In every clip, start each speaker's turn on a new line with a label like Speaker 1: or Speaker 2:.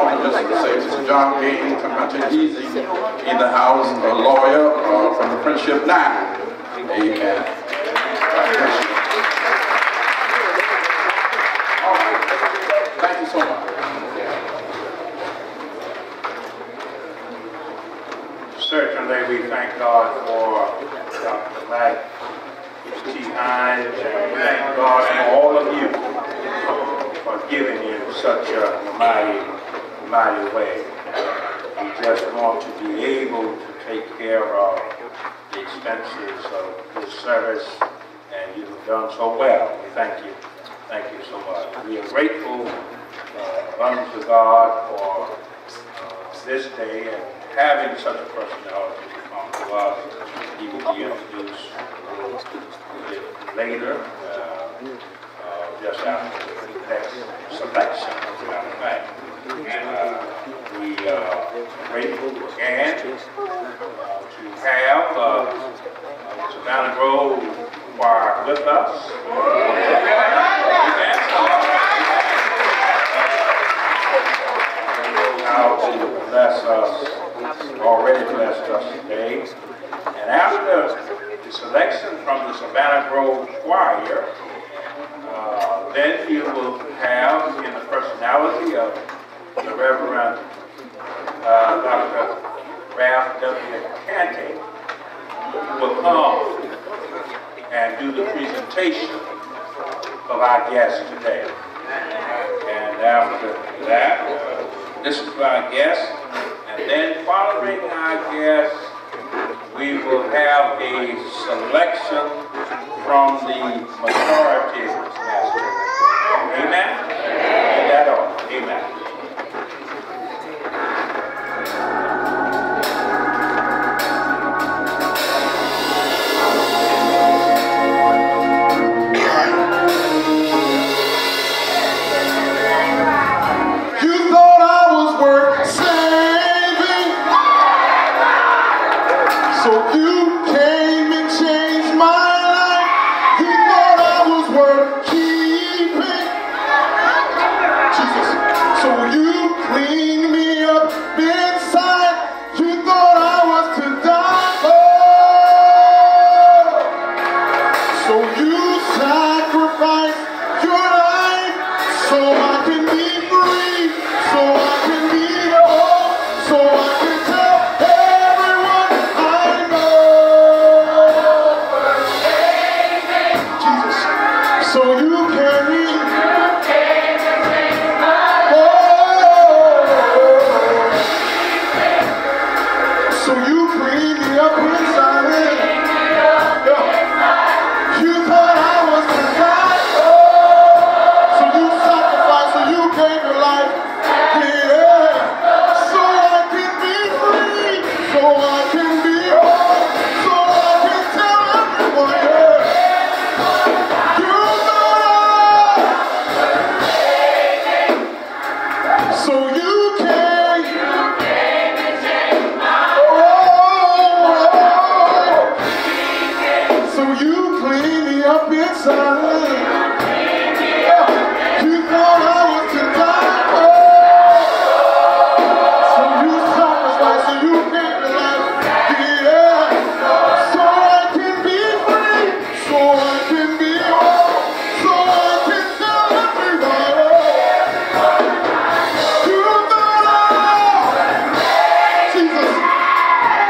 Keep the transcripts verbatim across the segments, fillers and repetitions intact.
Speaker 1: moment just to say Mister John Gaines, I'm going to take it easy in the house, a lawyer uh, from the Friendship Nine. Amen. God bless you. All right. Thank you so much.
Speaker 2: Certainly, we thank God for Doctor Mack, T. Hines, and we thank God for all of you for giving in such a mighty, mighty way. We just want to be able to take care of the expenses of this service, and you've done so well. We thank you. Thank you so much. We are grateful uh, unto God for uh, this day and having such a personality to come to us. He will be introduced a bit later, uh, uh, just after the next selection, as a matter of fact. Uh, we are grateful again uh, to have uh, Savannah Grove Choir with us. How to bless us, already blessed us today. And after the selection from the Savannah Grove Choir, uh, then you will have, in the personality of the Reverend uh, Doctor Ralph W. Canty, who will come and do the presentation of our guest today. And after that, uh, listen to our guest, and then following our guest, we will have a selection from the Majority Missionary. Amen? In that order. Amen.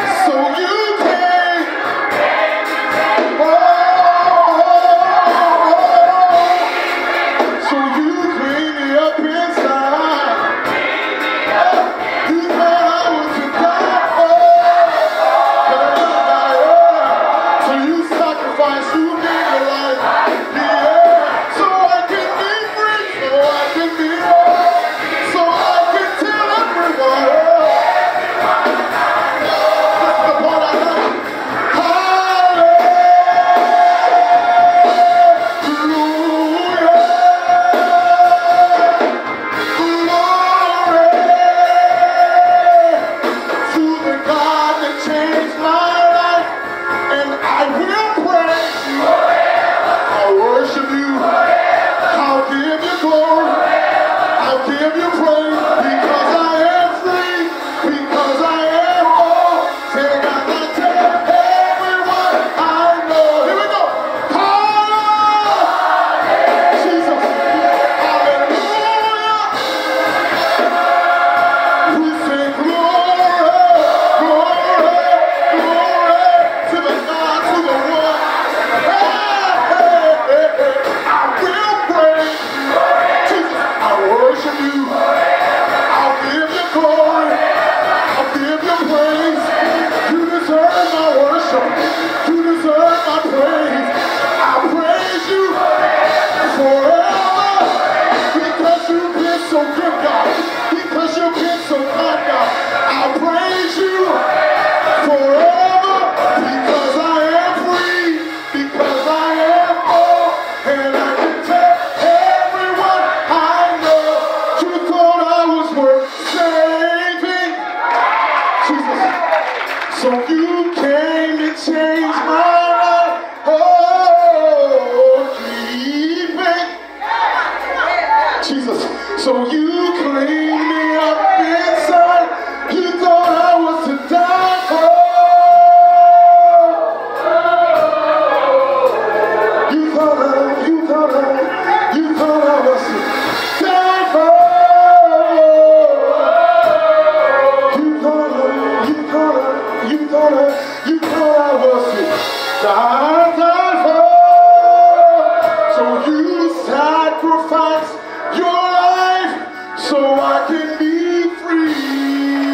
Speaker 3: Oh, gonna, you gonna, you gonna die for. You gonna, you gonna, you gonna, you gonna was die, die for. So you sacrifice your life so I can be free.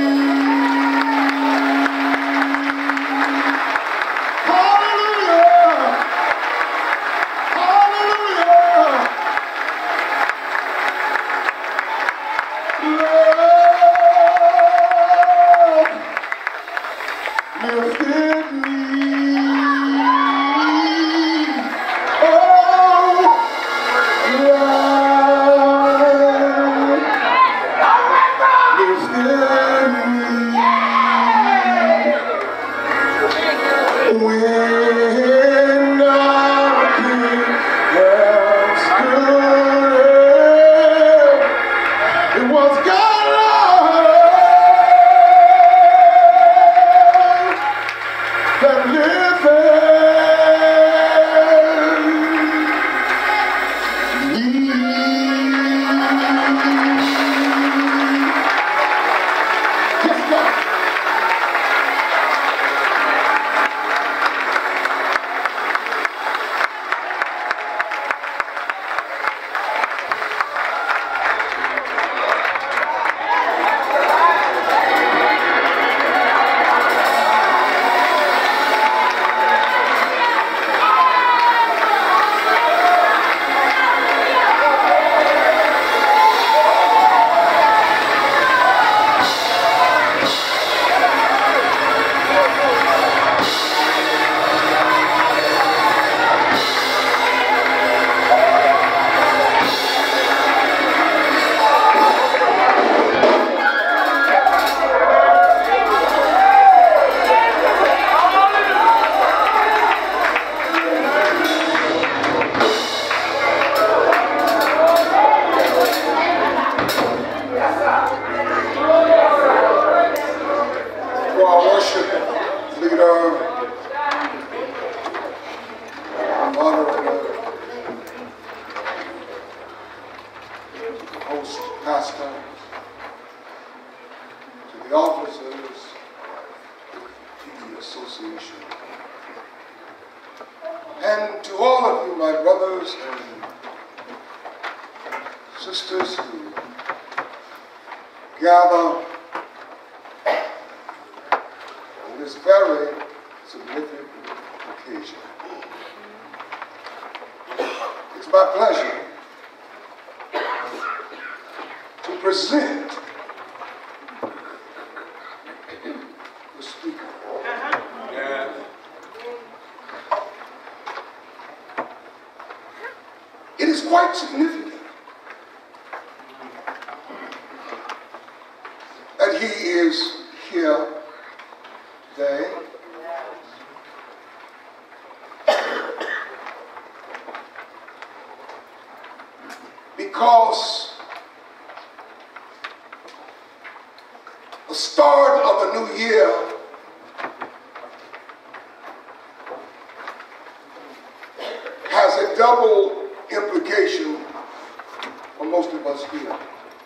Speaker 3: Because the start of a new year has a double implication for most of us here.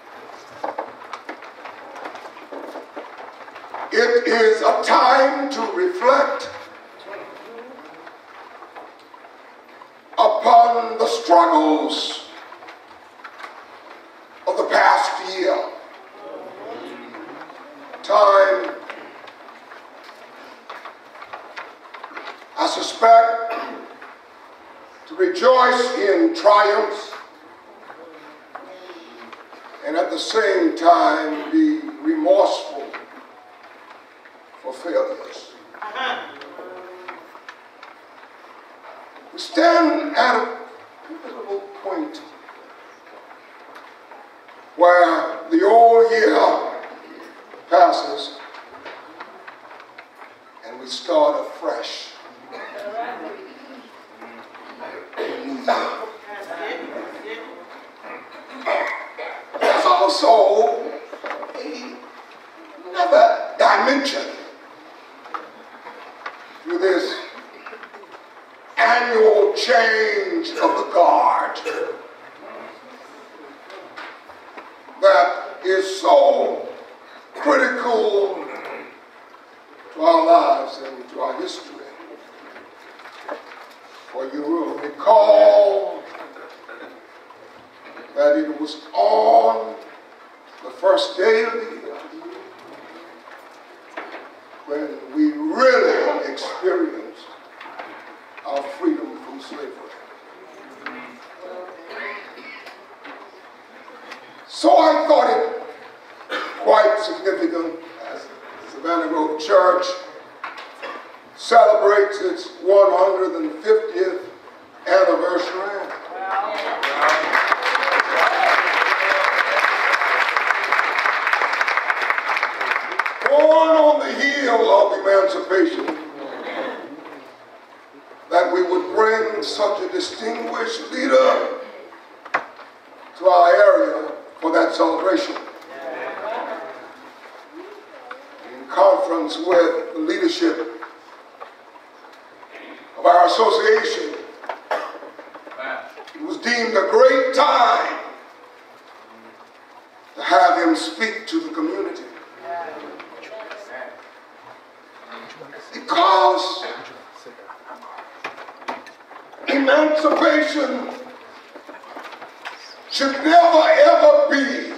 Speaker 3: It is a time to reflect upon the struggles of the past year. Time, I suspect, to rejoice in triumphs and at the same time be remorseful for failures. We stand at a pivotal point where the old year passes and we start afresh. There's also another dimension to this annual change change of the guard that is so critical to our lives and to our history. For you will recall that it was on the first day of the year when we really experienced our freedom from slavery. So I thought it quite significant as the Savannah Grove Church celebrates its one hundred fiftieth anniversary. Born on the heel of emancipation, that we would bring such a distinguished leader to our area for that celebration. In conference with the leadership of our association, it was deemed a great time to have him speak to the community. Because emancipation should never ever be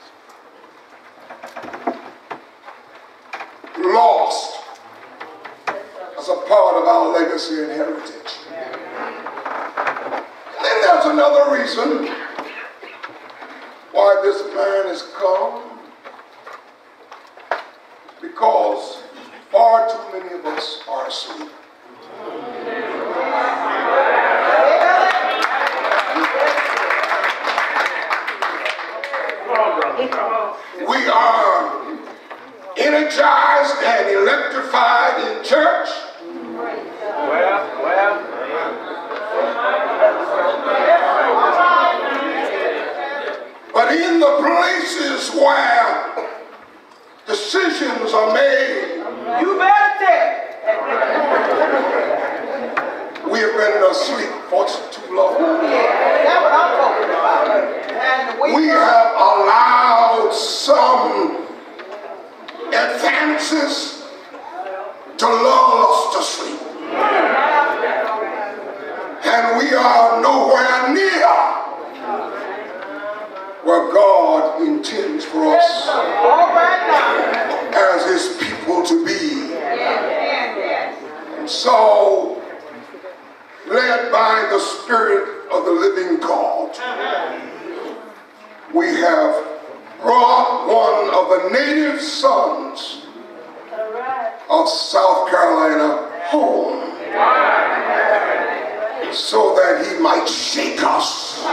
Speaker 3: lost as a part of our legacy and heritage. And then there's another reason why this man has come. Because far too many of us are asleep. We are energized and electrified in church.
Speaker 2: Well, well.
Speaker 3: But in the places where decisions are made,
Speaker 4: you better tell.
Speaker 3: we have been asleep for too long.
Speaker 4: Yeah, that's what I'm talking about. And we,
Speaker 3: We have allowed some advances to lull us to sleep. And we are nowhere near where God intends for us as his people to be. And so, led by the Spirit of the living God, we have brought one of the native sons of South Carolina home so that he might shake us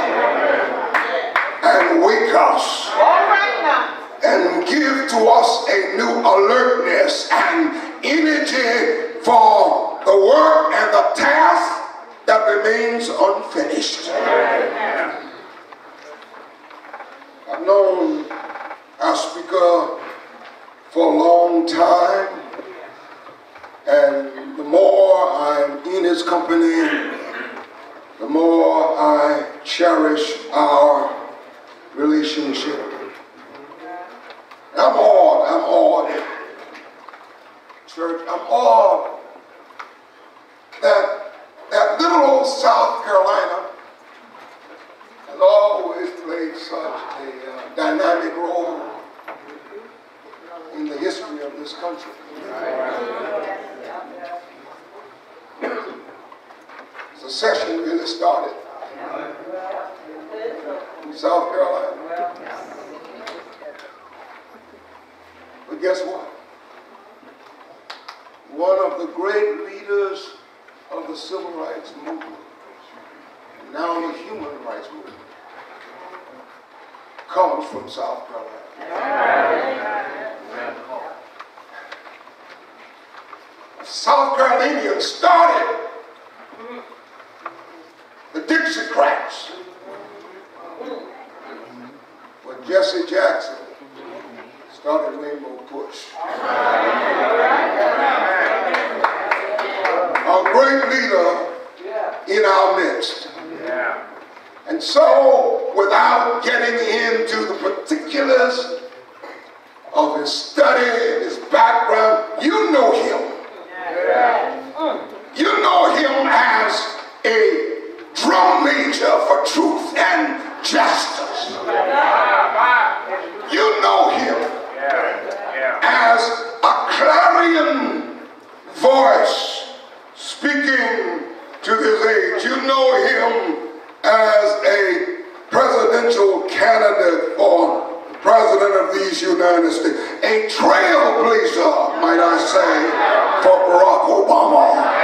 Speaker 3: and wake us and give to us a new alertness and energy for the work and the task that remains unfinished. I've known our speaker for a long time, and the more I'm in his company, the more I cherish our relationship. I'm awed, I'm awed, church, I'm awed that that little old South Carolina has always played such a uh, dynamic role in the history of this country. Secession really started in South Carolina. But guess what? One of the great leaders of the civil rights movement, and now the human rights movement, comes from South Carolina. South Carolinians started the Dixiecrats when Jesse Jackson started Rainbow Push. Our great leader in our midst.
Speaker 2: Yeah.
Speaker 3: And so, without getting into the particulars of his study, his background, you know him.
Speaker 2: Yeah.
Speaker 3: You know him as a drum major for truth and justice. You know him as a clarion voice speaking to this age. You know him as a presidential candidate for president of these United States. A trailblazer, might I say, for Barack Obama.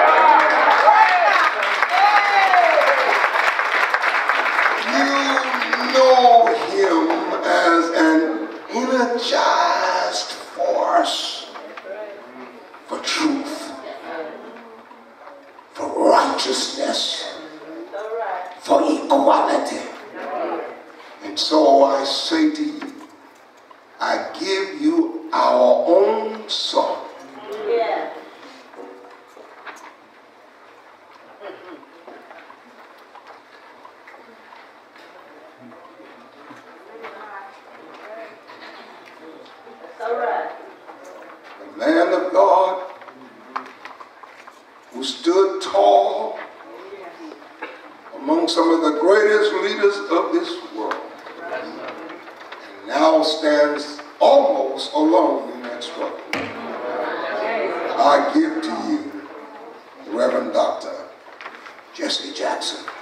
Speaker 3: You know him as an energized force for truth, for righteousness, for equality. And so I say to you, I give you our own son. Yeah.
Speaker 4: All right.
Speaker 3: The man of God who stood tall among some of the greatest leaders of this world, and now stands almost alone in that struggle. I give to you the Reverend Doctor Jesse Jackson.